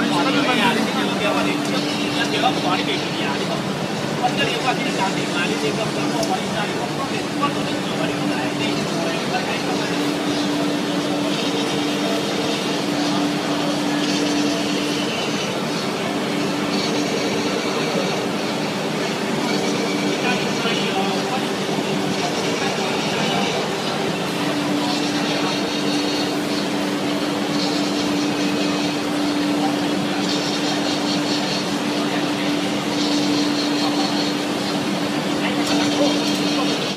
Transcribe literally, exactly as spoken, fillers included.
講呢啲啊，呢啲就叫我哋有幾多個講呢幾件嘢啊？呢個，我呢個你話呢啲價錢啊，呢啲咁咁多可以真係。